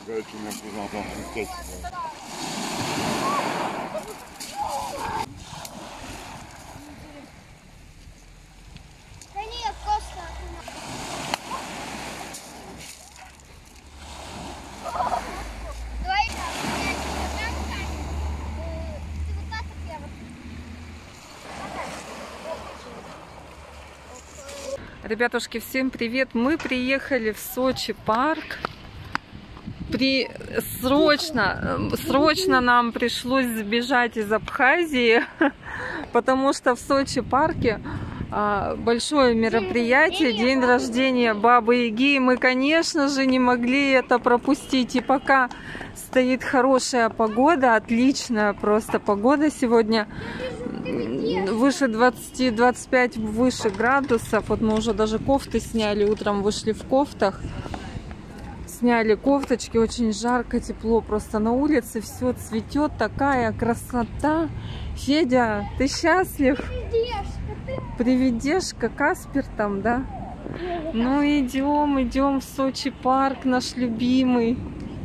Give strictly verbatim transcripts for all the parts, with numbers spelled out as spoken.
Ребятушки, всем привет! Мы приехали в Сочи парк. При... Срочно, срочно нам пришлось сбежать из Абхазии, потому что в Сочи парке большое мероприятие, день рождения Бабы Яги. И мы, конечно же, не могли это пропустить. И пока стоит хорошая погода, отличная просто погода сегодня, выше двадцати, двадцати пяти, выше градусов. Вот мы уже даже кофты сняли, утром вышли в кофтах, сняли кофточки, очень жарко, тепло просто на улице, все цветет, такая красота. Федя, ты счастлив? Привидешка, Каспер там, да? Ну идем, идем в Сочи парк, наш любимый.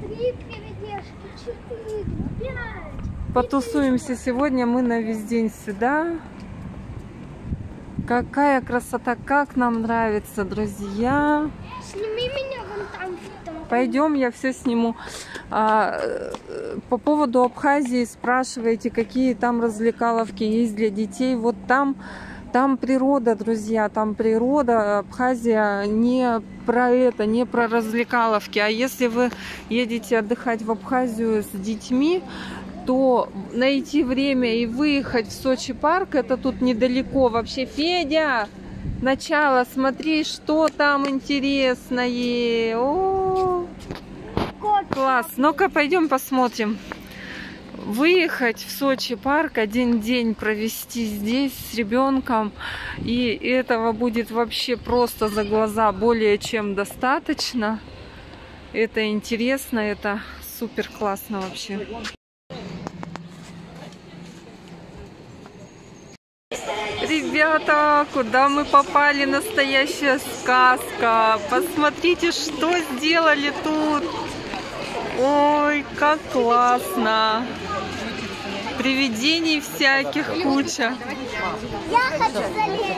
Потусуемся сегодня мы на весь день сюда. Какая красота, как нам нравится, друзья. Сними меня вон там. Пойдем, я все сниму. А, по поводу Абхазии спрашиваете, какие там развлекаловки есть для детей. Вот там, там природа, друзья, там природа. Абхазия не про это, не про развлекаловки. А если вы едете отдыхать в Абхазию с детьми, то найти время и выехать в Сочи парк, это тут недалеко. Вообще, Федя, начало, смотри, что там интересное. О, класс. Ну-ка, пойдем посмотрим. Выехать в Сочи парк, один день провести здесь с ребенком, и этого будет вообще просто за глаза более чем достаточно. Это интересно, это супер классно вообще. Ребята, куда мы попали? Настоящая сказка. Посмотрите, что сделали тут. Ой, как классно. Привидений всяких куча. Я хочу залезть.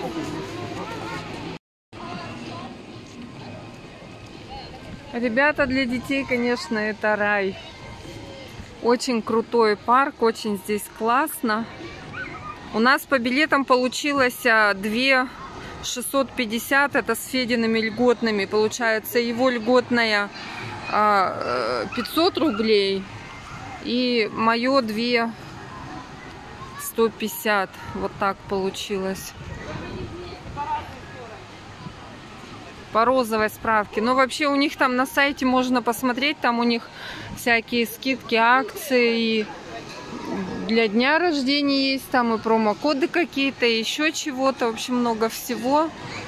Ребята, для детей, конечно, это рай. Очень крутой парк, очень здесь классно. У нас по билетам получилось две тысячи шестьсот пятьдесят, это с Федиными льготными. Получается, его льготная пятьсот рублей и мое две тысячи сто пятьдесят. Вот так получилось. По розовой справке. Но вообще у них там на сайте можно посмотреть, там у них всякие скидки, акции, и для дня рождения есть там и промокоды какие-то, еще чего-то, в общем, много всего.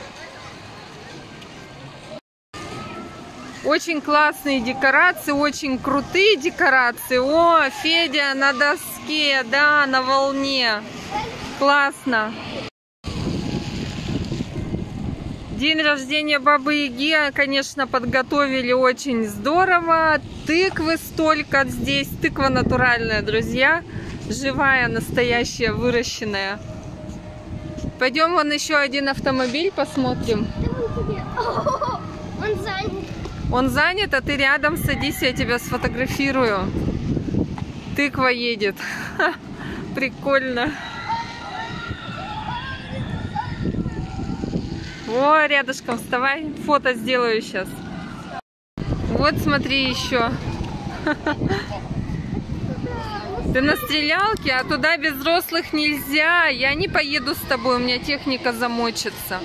Очень классные декорации, очень крутые декорации. О, Федя на доске, да, на волне. Классно. День рождения Бабы Яги, конечно, подготовили очень здорово. Тыквы столько здесь. Тыква натуральная, друзья. Живая, настоящая, выращенная. Пойдем вон еще один автомобиль посмотрим. Он занят. Он занят, а ты рядом садись, я тебя сфотографирую. Тыква едет. Ха, прикольно. О, рядышком вставай, фото сделаю сейчас. Вот смотри еще. Ты на стрелялке, а туда без взрослых нельзя. Я не поеду с тобой, у меня техника замочится.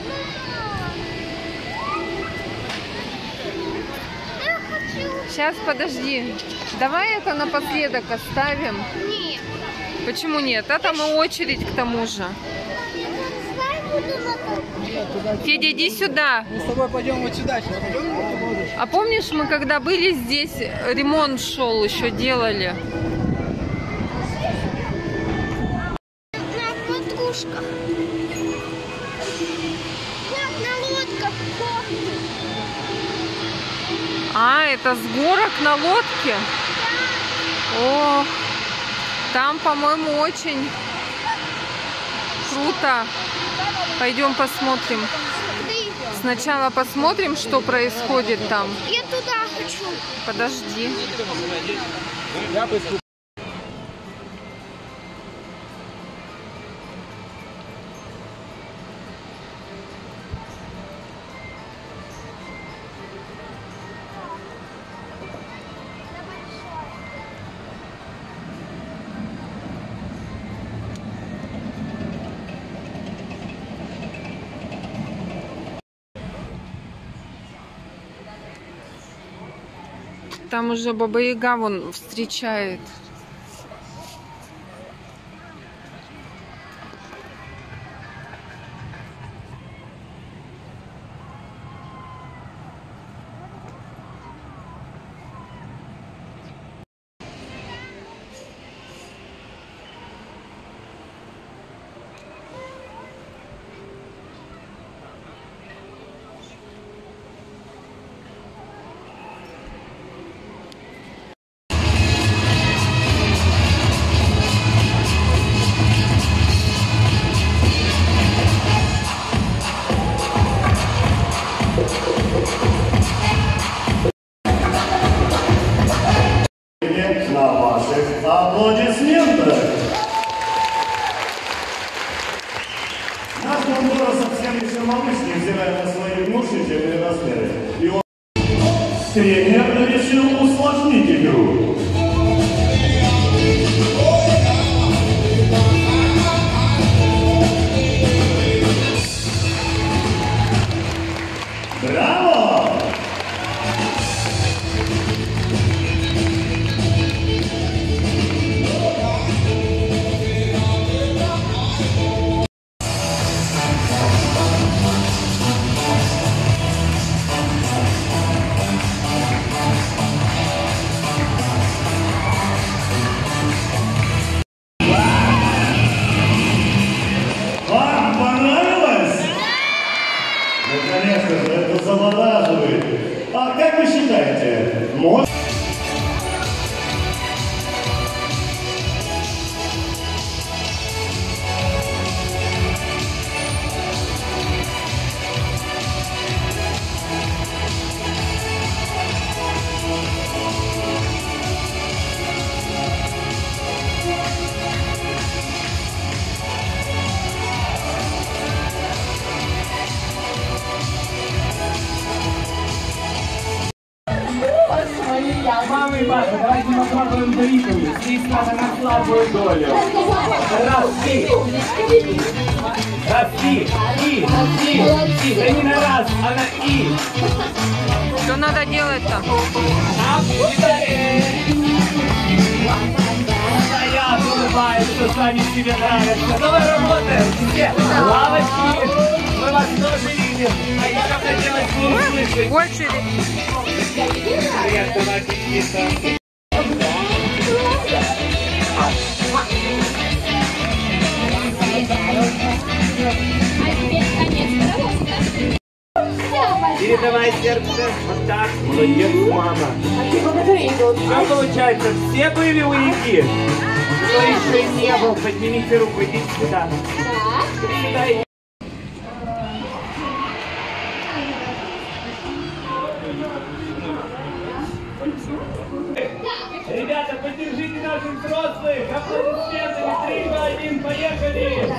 Сейчас, подожди. Давай это напоследок оставим. Нет. Почему нет? А там и очередь к тому же. Федя, иди сюда. Мы с тобой пойдем вот сюда сейчас. А помнишь, мы когда были здесь, ремонт шел, еще делали? На подружках. На, на лодках. А, это с горок на лодке? О, там, по-моему, очень круто. Пойдем посмотрим. Сначала посмотрим, что происходит там. Я туда хочу. Подожди. Там уже Баба-Яга вон встречает. На ваших аплодисментах. Наш Гондора совсем еще малыш, невзирая на свои внушительные размеры. И он... Тренер решил усложнить игру. Браво! Это завораживает. А как вы считаете, может... Мама и папа, давайте попробуем бритву. Здесь надо на слабую долю. Раз, и. Раз, и. И. И. И. Да не на раз, а на и. Что надо делать-то? Я улыбаюсь, что сами себе нравятся. Но мы работаем. Все лавочки. Мы вас тоже видим. А я как делать буду слышать. Очередь. Приятно, Максим. Передавай сердце. Вот так. Молодец, мама. Что получается? Все были у Яги? Кто еще не был? Поднимите руку, идите сюда. Сюда идите. Ребята, поддержите наших взрослых! Аплодисментами! три, два, один, поехали!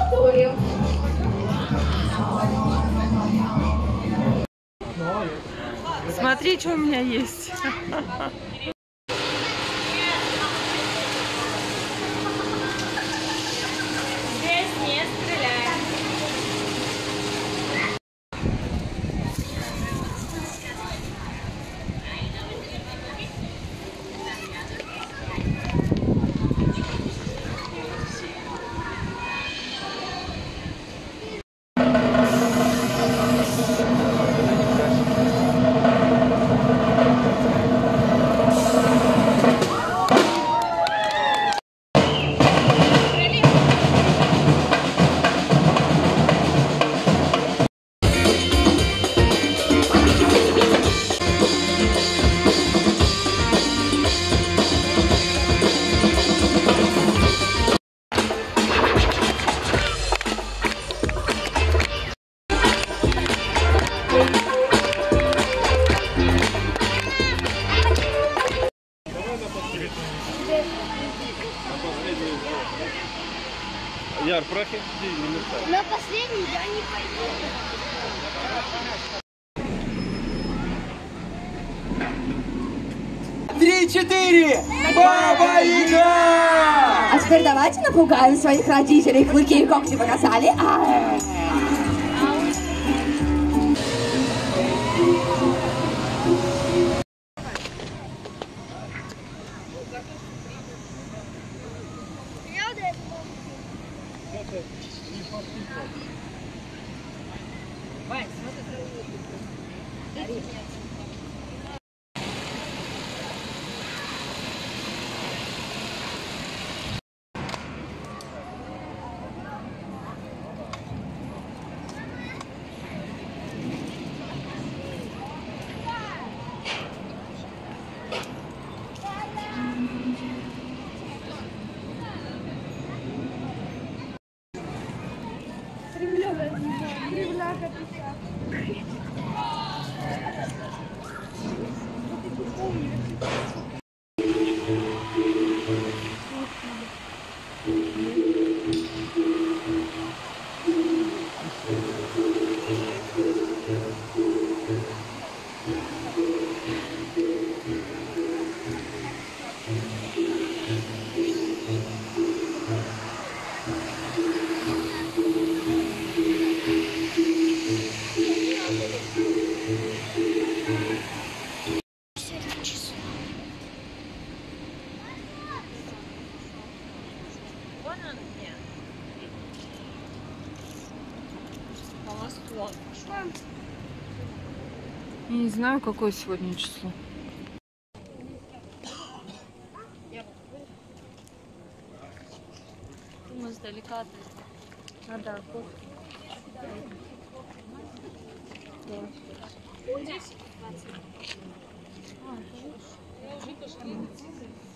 Смотри, что у меня есть. Здесь не стреляем. На последний я не пойду. Три-четыре! Баба-Яга! А теперь давайте напугаем своих родителей. Клыки и когти показали. А-а-а. Я не знаю, какое сегодня число. Мы издалека. А, да, десять, двадцать.